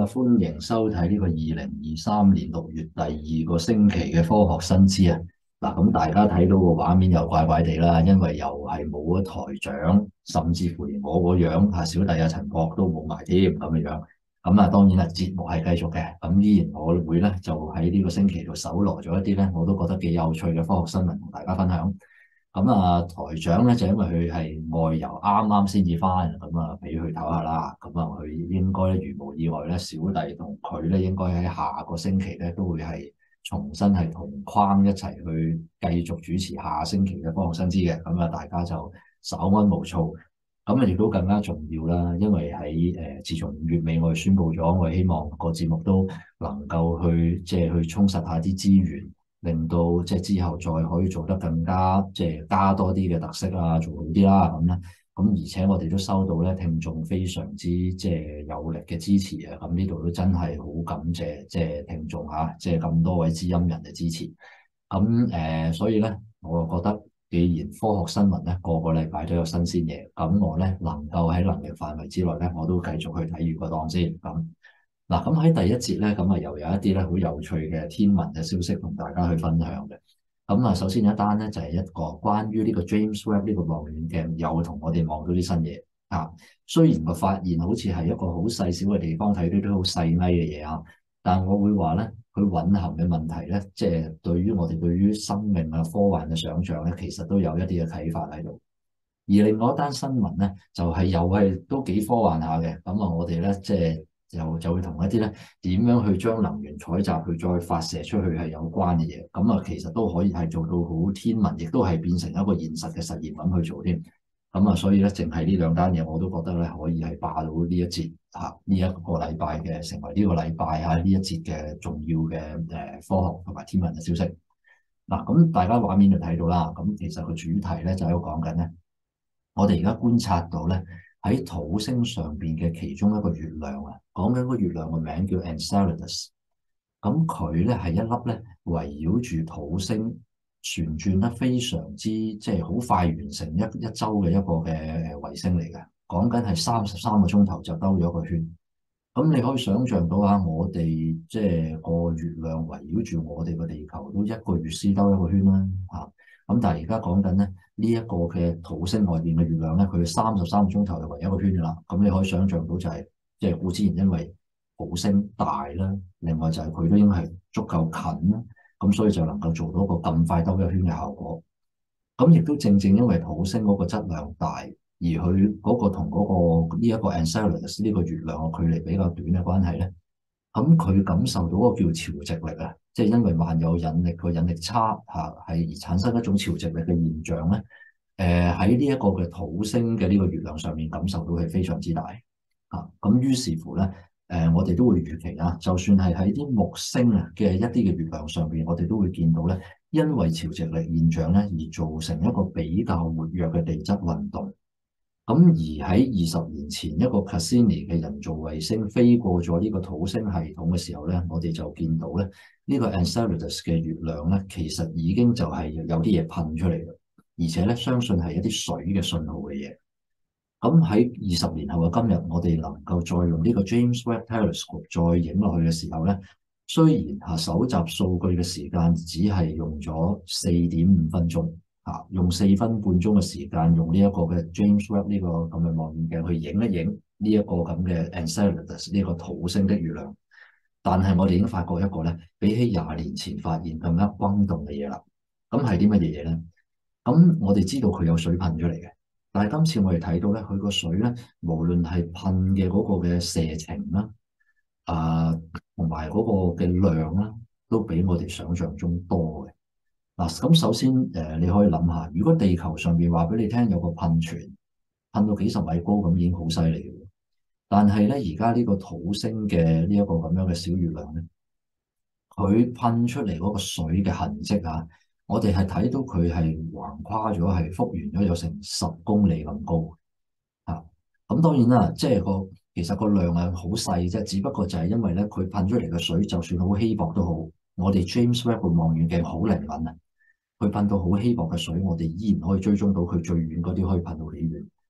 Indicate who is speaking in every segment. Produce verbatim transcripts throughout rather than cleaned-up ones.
Speaker 1: 啊，歡迎收睇呢個二零二三年六月第二個星期嘅科學新知啊！嗱，咁大家睇到個畫面又怪怪地啦，因為又係冇咗台長，甚至乎連我個樣啊，小弟啊陳博都冇埋添咁嘅樣。咁啊，當然啦，節目係繼續嘅，咁依然我會咧就喺呢個星期度搜羅咗一啲咧，我都覺得幾有趣嘅科學新聞同大家分享。咁啊，台長咧就因為佢係外遊，啱啱先至翻，咁啊俾佢唞下啦。咁啊，佢應該咧如無意外咧，小弟同佢咧應該喺下個星期咧都會係重新係同框一齊去繼續主持下星期嘅科學新知嘅。咁啊，大家就稍安勿躁。咁啊，亦都更加重要啦，因為喺誒、呃、自從五月尾我哋宣布咗，我哋希望個節目都能夠去即係去充實下啲資源。令到即係之後再可以做得更加即係加多啲嘅特色啊，做好啲啦咁咧。咁而且我哋都收到咧聽眾非常之即係有力嘅支持啊。咁呢度都真係好感謝即係聽眾嚇，即係咁多位知音人嘅支持。咁誒、呃，所以咧我就覺得，既然科學新聞咧個個禮拜都有新鮮嘢，咁我咧能夠喺能力範圍之內咧，我都繼續去睇住個檔先咁。嗱，咁喺第一節咧，咁啊又有一啲咧好有趣嘅天文嘅消息同大家去分享嘅。咁啊，首先一單咧就係一個關於呢個 James Webb 呢個望遠鏡又同我哋望到啲新嘢啊。雖然個發現好似係一個好細小嘅地方，睇到啲好細微嘅嘢啊，但我會話咧，佢蘊含嘅問題咧，即係對於我哋對於生命啊科幻嘅想像咧，其實都有一啲嘅啟發喺度。而另外一單新聞咧，就係又係都幾科幻下嘅。咁啊，我哋咧即係。就就會同一啲咧點樣去將能源採集去再發射出去係有關嘅嘢，咁啊其實都可以係做到好天文，亦都係變成一個現實嘅實驗咁去做添。咁啊，所以咧淨係呢兩單嘢我都覺得咧可以係霸到呢一節嚇呢一個禮拜嘅，成為呢個禮拜嚇呢一節嘅重要嘅誒科學同埋天文嘅消息。嗱，咁大家畫面就睇到啦。咁其實個主題咧就喺度講緊咧，我哋而家觀察到咧。喺土星上邊嘅其中一個月亮啊，講緊個月亮個名叫 Enceladus。咁佢咧係一粒咧圍繞住土星旋轉得非常之即係好快完成一一周嘅一個嘅衛星嚟嘅。講緊係三十三個鐘頭就兜咗個圈。咁你可以想象到啊，我哋即係個月亮圍繞住我哋個地球都一個月先兜一個圈啦，嚇。咁但係而家講緊咧呢一個嘅土星外邊嘅月亮咧，佢三十三個鐘頭就圍一個圈噶啦。咁你可以想象到就係即係固之然因為土星大啦，另外就係佢都應該係足夠近啦，咁所以就能夠做到個咁快兜一個圈嘅效果。咁亦都正正因為土星嗰個質量大，而佢嗰個同嗰個呢一個 Enceladus 呢個月亮嘅距離比較短嘅關係咧，咁佢感受到嗰個叫潮汐力啊，即係因為萬有引力個引力差嚇，係而產生一種潮汐力嘅現象咧。誒喺呢一個嘅土星嘅呢個月亮上面感受到係非常之大嚇。咁於是乎咧，誒、呃、我哋都會預期啊，就算係喺啲木星啊嘅一啲嘅月亮上邊，我哋都會見到咧，因為潮汐力現象咧而造成一個比較活躍嘅地質運動。咁而喺二十年前，一個 Cassini 嘅人造衛星飛過咗呢個土星系統嘅時候咧，我哋就見到咧呢個 Enceladus 嘅月亮咧，其實已經就係有啲嘢噴出嚟嘅，而且咧相信係一啲水嘅信號嘅嘢。咁喺二十年後嘅今日，我哋能夠再用呢個 James Webb Telescope 再影落去嘅時候咧，雖然嚇搜集數據嘅時間只係用咗四點五分鐘。啊！用四分半鐘嘅時間，用呢一個嘅 James Webb 呢個咁嘅望遠鏡去影一影呢一個咁嘅 Enceladus 呢個土星的月亮，但係我哋已經發覺一個咧，比起廿年前發現更加轟動嘅嘢啦。咁係啲乜嘢嘢咧？咁我哋知道佢有水噴出嚟嘅，但係今次我哋睇到咧，佢個水咧，無論係噴嘅嗰個嘅射程啦，啊，同埋嗰個嘅量啦，都比我哋想象中多嘅。嗱，咁首先誒，你可以諗下，如果地球上邊話俾你聽有個噴泉噴到幾十米高，咁已經好犀利嘅。但係咧，而家呢個土星嘅呢一個咁樣嘅小月亮咧，佢噴出嚟嗰個水嘅痕跡啊，我哋係睇到佢係橫跨咗，係復原咗有成十公里咁高嚇。咁當然啦，即係個其實個量係好細啫，只不過就係因為咧，佢噴出嚟嘅水就算好稀薄都好，我哋 James Webb 個望遠鏡好靈敏啊。佢噴到好稀薄嘅水，我哋依然可以追蹤到佢最遠嗰啲可以噴到幾遠。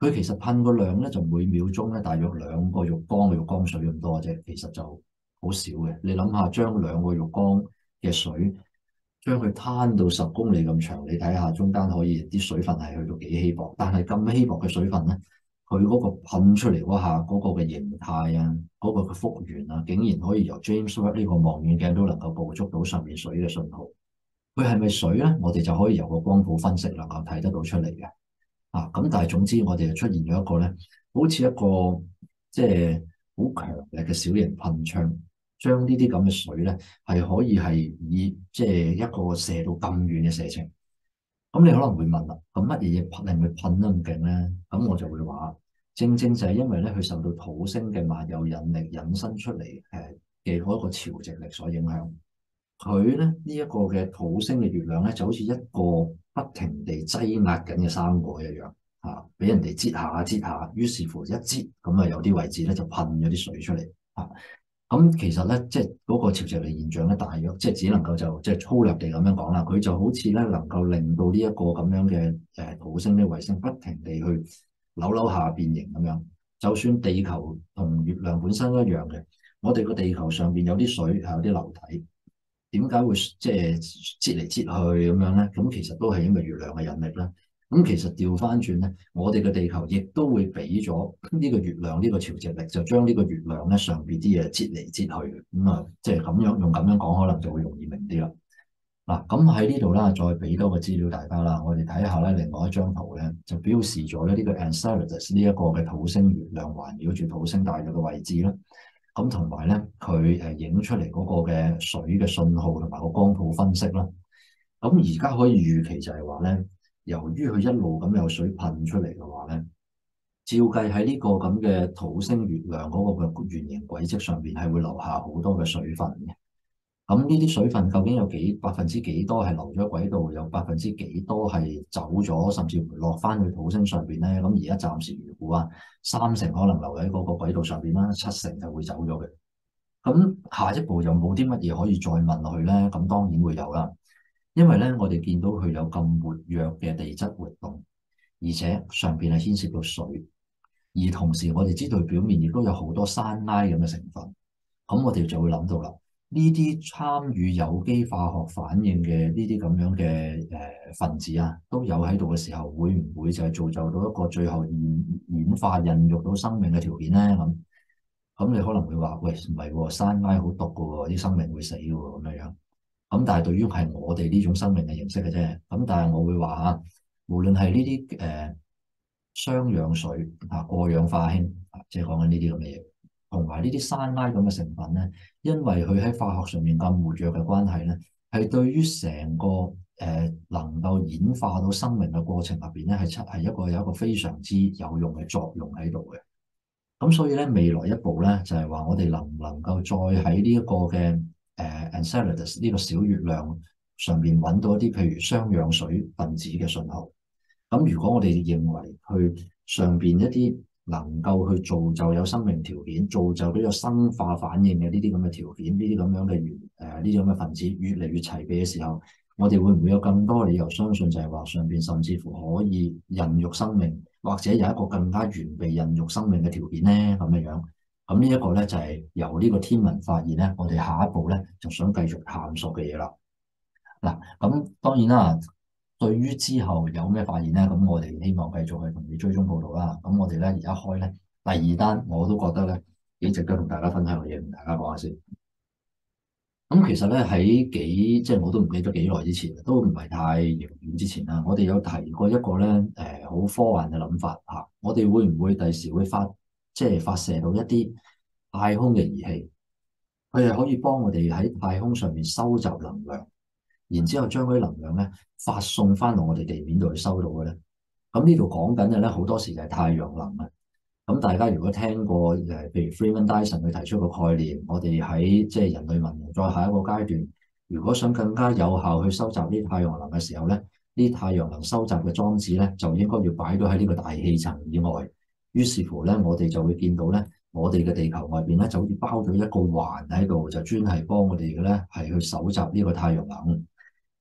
Speaker 1: 佢其實噴個量咧就每秒鐘咧大約兩個浴缸嘅浴缸水咁多啫，其實就好少嘅。你諗下，將兩個浴缸嘅水將佢攤到十公里咁長，你睇下中間可以啲水分係去到幾稀薄，但係咁稀薄嘅水分咧，佢嗰個噴出嚟嗰下嗰個嘅形態啊，嗰個嘅復原啊，竟然可以由 James Webb 呢個望遠鏡都能夠捕捉到上面水嘅信號。佢係咪水咧？我哋就可以由個光譜分析能夠睇得到出嚟嘅。啊，咁但係總之我哋就出現咗一個咧，好似一個即係好強力嘅小型噴槍，將呢啲咁嘅水咧係可以係以即係一個射到咁遠嘅射程。咁你可能會問啦，咁乜嘢嘢噴令佢噴得咁勁咧？咁我就會話，正正就係因為咧佢受到土星嘅萬有引力引申出嚟誒嘅嗰個潮汐力所影響。佢咧呢一個嘅土星嘅月亮咧，就好似一個不停地擠壓緊嘅生果一樣，嚇俾人哋擠下擠下，於是乎一擠咁啊，有啲位置咧就噴咗啲水出嚟，嚇咁其實咧即係嗰個潮汐力現象咧，大約即係只能夠就即係粗略地咁樣講啦，佢就好似咧能夠令到呢一個咁樣嘅誒土星呢衛星不停地去扭扭下變形咁樣，就算地球同月亮本身一樣嘅，我哋個地球上邊有啲水係有啲流體。點解會即係擠嚟擠去咁樣咧？咁其實都係因為月亮嘅引力啦。咁其實調翻轉咧，我哋嘅地球亦都會俾咗呢個月亮呢個潮汐力，就將呢個月亮咧上邊啲嘢擠嚟擠去。咁啊，即係咁樣用咁樣講，可能就會容易明啲啦。嗱，咁喺呢度啦，再俾多個資料大家啦。我哋睇下咧，另外一張圖咧，就標示咗咧呢個 Enceladus 呢一個嘅土星月亮環繞住土星大約嘅位置啦。咁同埋咧，佢誒影出嚟嗰個嘅水嘅信號同埋個光譜分析啦。咁而家可以預期就係話咧，由於佢一路咁有水噴出嚟嘅話咧，照計喺呢個咁嘅土星月亮嗰個嘅圓形軌跡上邊係會留下好多嘅水分嘅。咁呢啲水分究竟有幾百分之幾多係留咗軌道，有百分之幾多係走咗，甚至回落翻去土星上邊咧？咁而家暫時預估啊，三成可能留喺嗰個軌道上邊啦，七成就會走咗嘅。咁下一步有冇啲乜嘢可以再問落去咧？咁當然會有啦，因為咧我哋見到佢有咁活躍嘅地質活動，而且上邊係牽涉到水，而同時我哋知道表面亦都有好多山埃咁嘅成分，咁我哋就會諗到啦。呢啲參與有機化學反應嘅呢啲咁樣嘅誒、呃、分子啊，都有喺度嘅時候，會唔會就係造就到一個最後演演化孕育到生命嘅條件咧？咁咁你可能會話：喂，唔係喎，山埃好毒嘅喎，啲生命會死嘅喎，咁樣樣。咁但係對於係我哋呢種生命嘅認識嘅啫。咁但係我會話啊，無論係呢啲誒雙氧水啊、過氧化氫啊，即係講緊呢啲咁嘅嘢。同埋呢啲山埃咁嘅成分咧，因為佢喺化學上面咁活躍嘅關係咧，係對於成個誒、呃、能夠演化到生命嘅過程入邊咧，係出係一個有一個非常之有用嘅作用喺度嘅。咁所以咧，未來一步咧就係、是、話我哋能唔能夠再喺呢一個嘅誒、呃、Enceladus 呢個小月亮上邊揾到一啲譬如雙氧水分子嘅信號。咁如果我哋認為去上邊一啲能夠去造就有生命條件，造就到有生化反應嘅呢啲咁嘅條件，呢啲咁樣嘅原誒呢啲咁嘅分子越嚟越齊備嘅時候，我哋會唔會有更多理由相信就係話上邊甚至乎可以孕育生命，或者有一個更加完備孕育生命嘅條件咧？咁樣樣，咁呢一個咧就係、是、由呢個天文發現咧，我哋下一步咧就想繼續探索嘅嘢啦。嗱，咁當然啦。對於之後有咩發現咧，咁我哋希望繼續去同你追蹤報道啦。咁我哋咧而家開咧第二單，我都覺得咧幾值得同大家分享嘅嘢，同大家講下先。咁其實咧喺幾即係我都唔記得幾耐之前，都唔係太遙遠之前啦。我哋有提過一個咧誒好科幻嘅諗法嚇，我哋會唔會第時會發即係發射到一啲太空嘅儀器，佢係可以幫我哋喺太空上面收集能量？然之後將嗰啲能量咧發送翻到我哋地面度去收到嘅咧，咁呢度講緊嘅咧好多時就係太陽能啊。咁大家如果聽過誒，譬如 Freeman Dyson 佢提出個概念，我哋喺即係人類文明再下一個階段，如果想更加有效去收集呢太陽能嘅時候咧，呢太陽能收集嘅裝置咧就應該要擺到喺呢個大氣層以外。於是乎咧，我哋就會見到咧，我哋嘅地球外邊咧就好似包咗一個環喺度，就專係幫我哋嘅咧係去搜集呢個太陽能。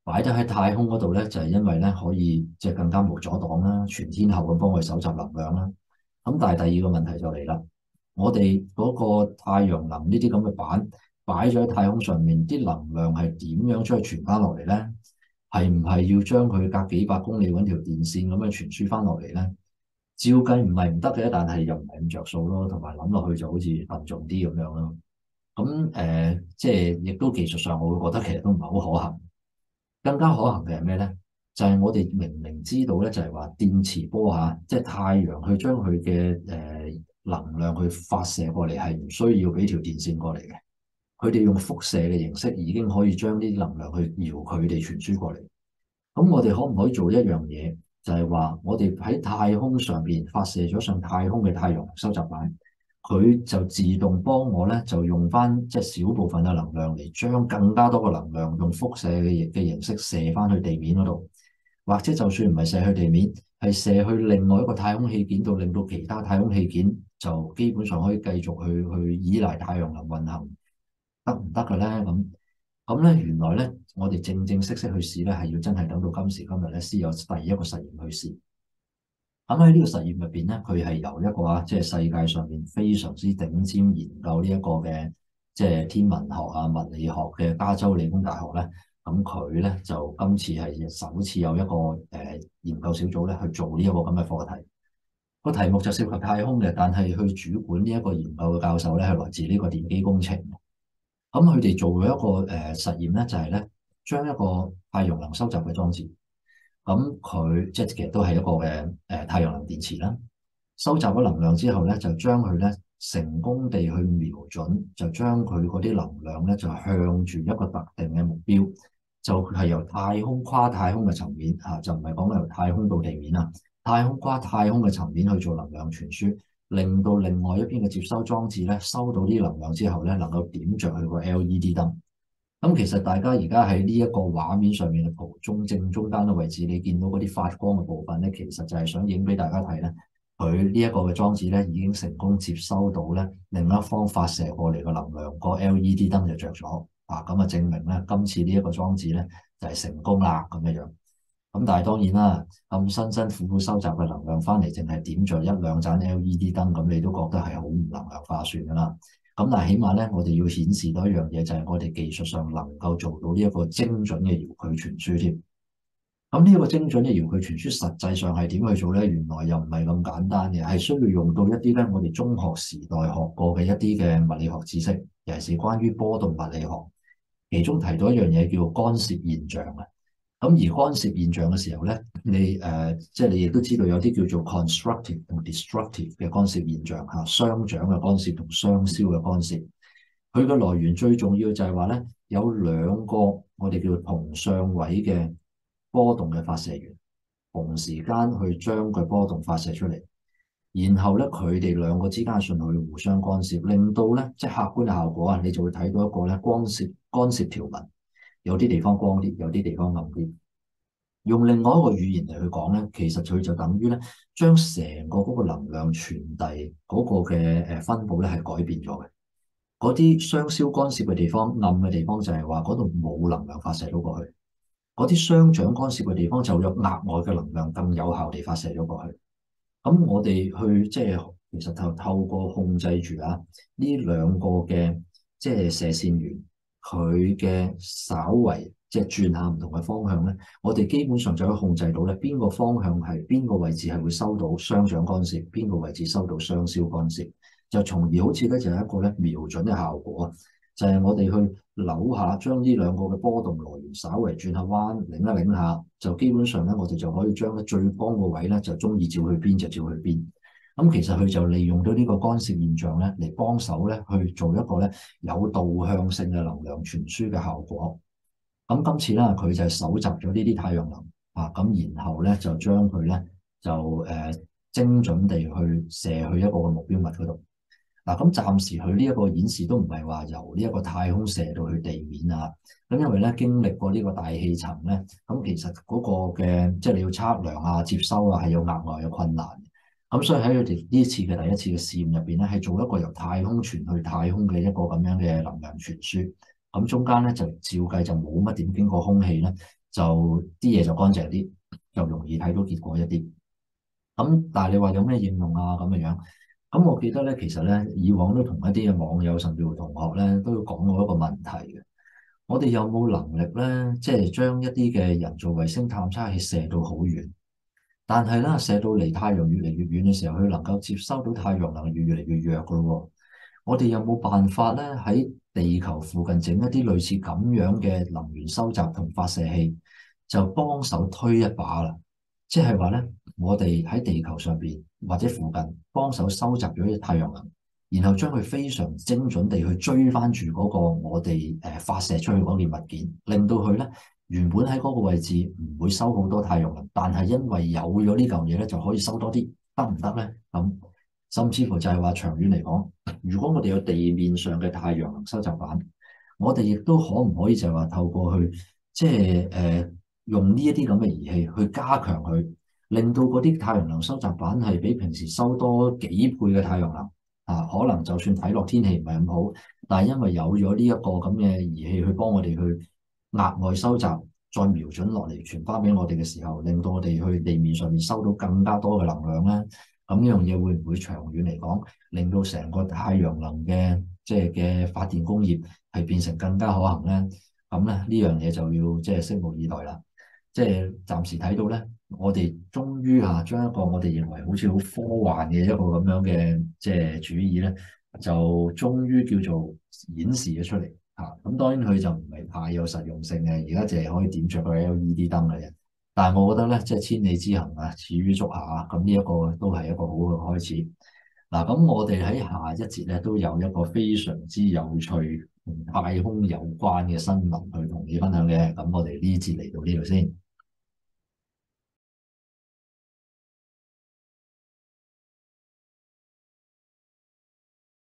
Speaker 1: 擺咗喺太空嗰度咧，就係因為咧可以即係更加無阻擋啦，全天候咁幫佢搜集能量啦。咁但係第二個問題就嚟啦，我哋嗰個太陽能呢啲咁嘅板擺咗喺太空上面，啲能量係點樣將佢傳翻落嚟咧？係唔係要將佢隔幾百公里揾條電線咁樣傳輸翻落嚟咧？照計唔係唔得嘅，但係又唔係咁着數咯，同埋諗落去就好似笨重啲咁樣咯。咁誒、呃，即係亦都技術上，我會覺得其實都唔係好可行。更加可行嘅係咩咧？就係、是、我哋明明知道咧，就係話電磁波嚇，即係太陽去將佢嘅誒能量去發射過嚟，係唔需要俾條電線過嚟嘅。佢哋用輻射嘅形式已經可以將呢啲能量去遙距地傳輸過嚟。咁我哋可唔可以做一樣嘢？就係話我哋喺太空上邊發射咗上太空嘅太陽能收集板，佢就自動幫我咧，就用翻即係少部分嘅能量嚟將更加多嘅能量用輻射嘅嘅形式射翻去地面嗰度，或者就算唔係射去地面，係射去另外一個太空器件度，令到其他太空器件就基本上可以繼續去去依賴太陽能運行，得唔得嘅咧？咁咁咧，原來咧，我哋正正式式去試咧，係要真係等到今時今日咧，先有第一個實驗去試。咁喺呢個實驗入邊咧，佢係由一個啊，即係世界上面非常之頂尖研究呢一個嘅即係天文學啊、物理學嘅加州理工大學咧，咁佢咧就今次係首次有一個誒、呃、研究小組咧去做呢一個咁嘅課題。個題目就涉及太空嘅，但係去主管呢一個研究嘅教授咧係來自呢個電機工程。咁佢哋做咗一個誒、呃、實驗咧，就係咧將一個太陽能收集嘅裝置。咁佢即係其實都係一個嘅誒、呃、太陽能電池啦，收集咗能量之後咧，就將佢咧成功地去瞄準，就將佢嗰啲能量咧就向住一個特定嘅目標，就係由太空跨太空嘅層面嚇、啊，就唔係講由太空到地面啊，太空跨太空嘅層面去做能量傳輸，令到另外一邊嘅接收裝置咧收到啲能量之後咧，能夠點着佢個 L E D 燈。咁其實大家而家喺呢一個畫面上面嘅圖中正中間嘅位置，你見到嗰啲發光嘅部分咧，其實就係想影俾大家睇咧，佢呢一個嘅裝置咧已經成功接收到咧另一方發射過嚟嘅能量，個 L E D 燈就着咗啊！咁啊證明咧今次呢一個裝置咧就係成功啦咁嘅樣。咁但係當然啦，咁辛辛苦苦收集嘅能量翻嚟，淨係點着一兩盞 L E D 燈，咁你都覺得係好唔能量化算噶啦。咁但係起碼咧，我哋要顯示到一樣嘢，就係我哋技術上能夠做到呢一個精準嘅遙距傳輸添。咁呢一個精準嘅遙距傳輸，實際上係點去做咧？原來又唔係咁簡單嘅，係需要用到一啲咧我哋中學時代學過嘅一啲嘅物理學知識，尤其是關於波動物理學，其中提到一樣嘢叫干涉現象啊。咁而干涉現象嘅時候咧，你誒、呃、即係你亦都知道有啲叫做 constructive 同 destructive 嘅干涉現象嚇，雙掌嘅干涉同雙燒嘅干涉。佢嘅來源最重要就係話咧，有兩個我哋叫同相位嘅波動嘅發射源，同時間去將佢波動發射出嚟，然後咧佢哋兩個之間嘅信號互相干涉，令到咧即係客觀嘅效果啊，你就會睇到一個咧光線干涉條紋。有啲地方光啲，有啲地方暗啲。用另外一個語言嚟去講咧，其實佢就等於咧，將成個嗰個能量傳遞嗰個嘅誒分佈咧係改變咗嘅。嗰啲雙燒干涉嘅地方，暗嘅地方就係話嗰度冇能量發射到過去。嗰啲雙掌干涉嘅地方就有額外嘅能量更有效地發射咗過去。咁我哋去即係其實就透過控制住啊呢兩個嘅即係射線源。佢嘅稍為即係轉下唔同嘅方向咧，我哋基本上就可以控制到咧邊個方向係邊個位置係會收到雙掌干涉，邊個位置收到雙燒干涉，就從而好似咧就係一個咧瞄準嘅效果，就係我哋去扭下將呢兩個嘅波動來源稍為轉下彎，擰一擰下，就基本上咧我哋就可以將咧最光個位咧就中意照去邊就照去邊。咁其實佢就利用到呢個干涉現象咧，嚟幫手咧去做一個咧有導向性嘅能量傳輸嘅效果。咁今次咧，佢就係搜集咗呢啲太陽能啊，咁然後咧就將佢咧就誒、呃、精準地去射去一個嘅目標物嗰度。嗱、啊，咁暫時佢呢一個演示都唔係話由呢一個太空射到去地面啊。咁因為咧經歷過呢個大氣層咧，咁其實嗰個嘅即係你要測量啊、接收啊係有額外嘅困難。咁所以喺佢哋呢次嘅第一次嘅試驗入邊咧，係做一個由太空傳去太空嘅一個咁樣嘅能量傳輸。咁中間咧就照計就冇乜點經過空氣咧， 就啲嘢就乾淨啲，就容易睇到結果一啲。咁但係你話有咩應用啊咁嘅樣？咁我記得咧，其實咧以往都同一啲嘅網友甚至乎同學咧都講過一個問題嘅。我哋有冇能力咧，即係將一啲嘅人造衛星探測器射到好遠？但係咧，射到離太陽越嚟越遠嘅時候，佢能夠接收到太陽能越越嚟越弱噶咯。我哋有冇辦法咧喺地球附近整一啲類似咁樣嘅能源收集同發射器，就幫手推一把啦？即係話咧，我哋喺地球上邊或者附近幫手收集咗啲太陽能，然後將佢非常精準地去追翻住嗰個我哋誒發射出去嗰件物件，令到佢咧原本喺嗰個位置唔會收好多太陽能，但係因為有咗呢嚿嘢咧，就可以收多啲，得唔得咧？咁甚至乎就係話長遠嚟講，如果我哋有地面上嘅太陽能收集板，我哋亦都可唔可以就係話透過去即係誒、呃、用呢一啲咁嘅儀器去加強佢，令到嗰啲太陽能收集板係比平時收多幾倍嘅太陽能啊？可能就算睇落天氣唔係咁好，但係因為有咗呢一個咁嘅儀器去幫我哋去額外收集，再瞄準落嚟傳翻俾我哋嘅時候，令到我哋去地面上面收到更加多嘅能量咧。咁呢樣嘢會唔會長遠嚟講，令到成個太陽能嘅即係嘅發電工業係變成更加可行咧？咁咧呢樣嘢就要即係拭目以待啦。即係暫時睇到咧，我哋終於啊將一個我哋認為好似好科幻嘅一個咁樣嘅即係主意咧，就終於叫做演示咗出嚟嚇。咁、啊、當然佢就唔係太有實用性嘅，而家淨係可以點着個 L E D 燈嘅啫。但係我覺得咧，即係千里之行啊，始於足下啊，咁呢一個都係一個好嘅開始。嗱，咁我哋喺下一節咧都有一個非常之有趣同太空有關嘅新聞去同你分享嘅。咁我哋呢節嚟到呢度先。